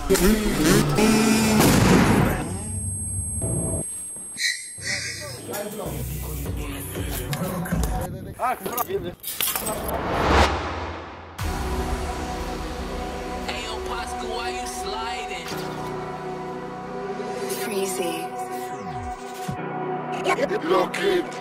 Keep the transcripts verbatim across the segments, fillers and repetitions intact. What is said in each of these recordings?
Freezy. Lock it.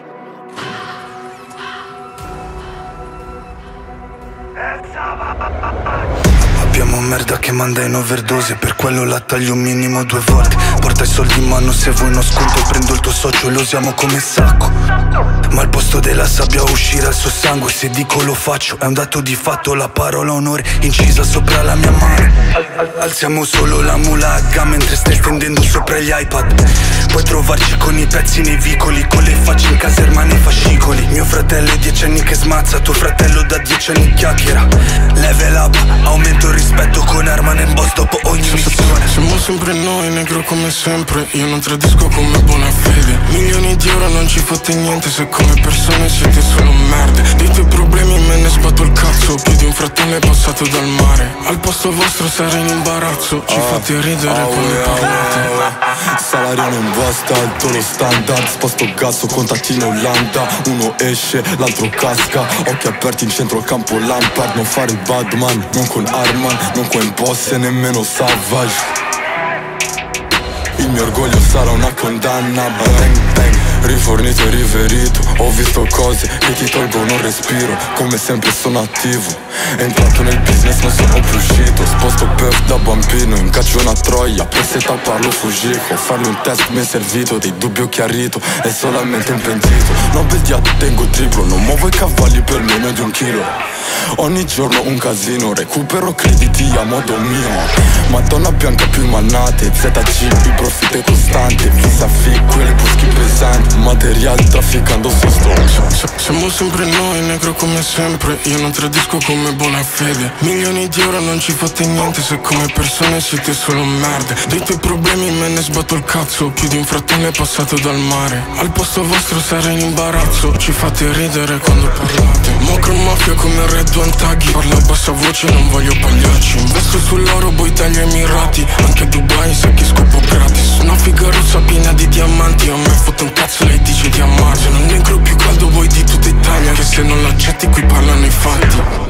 Abbiamo merda che manda in overdose, per quello la taglio minimo due volte. Porta i soldi in mano, se vuoi uno sconto prendo il tuo socio e lo usiamo come sacco. Ma al posto della sabbia uscirà il suo sangue, se dico lo faccio è un dato di fatto. La parola onore incisa sopra la mia mano. Alziamo solo la mulaga mentre stai stendendo sopra gli iPad. Puoi trovarci con i pezzi nei vicoli, con le facce in caserma nei fascicoli. Mio fratello è dieci anni che smazza, tuo fratello da dieci anni chiacchiera. Level up, aumento il rispetto con arma nel boss dopo ogni missione. Siamo sempre noi, negro come sempre, io non tradisco come buona fede. Milioni di euro non ci fotte niente se come persone siete solo merde. Dei tuoi problemi me ne sbatto il cazzo, più di un fratello è passato dal mare. Al posto vostro sarei in imbarazzo, ci oh, fate ridere oh, quando yeah, parlate yeah. Salario non basta, alto lo standard. Sposto gas, contatti in Olanda. Uno esce, l'altro casca. Occhi aperti in centro al campo Lampard. Non fare il badman, non con Arman, non con boss e nemmeno Savage. Il mio orgoglio sarà una condanna. Bang bang, rifornito e riverito. Ho visto cose che ti tolgono il respiro. Come sempre sono attivo, entrato nel business non sono più uscito. Sposto puff da bambino, incaccio una troia. Per seta parlo fugico, farmi un test mi è servito. Dei dubbi ho chiarito, è solamente un pentito. Nobel dia tengo triplo, non muovo i cavalli per meno di un chilo. Ogni giorno un casino, recupero crediti a modo mio. Madonna bianca più mannate, Z C, il profitto è costante. Visa fic, quelli boschi pesanti. Materiali trafficando su sto. Siamo sempre noi, negro come sempre, io non tradisco come buona fede. Milioni di euro non ci fate niente se come persone siete solo merde. Dei tuoi problemi me ne sbatto il cazzo, più di un fratello è passato dal mare. Al posto vostro sarei in imbarazzo, ci fate ridere quando parlate. Mocro mafia come Red One Taghi, parlo a bassa voce non voglio pagliacci. Investo sull'oro, poi taglio Emirati. Anche Dubai sa che scopo gratis. Una figa rossa piena di diamanti, a me fotte un cazzo lei dice di amarsi. Non negro più caldo voi di tutta Italia, che se non l'accetti qui parlano i fatti.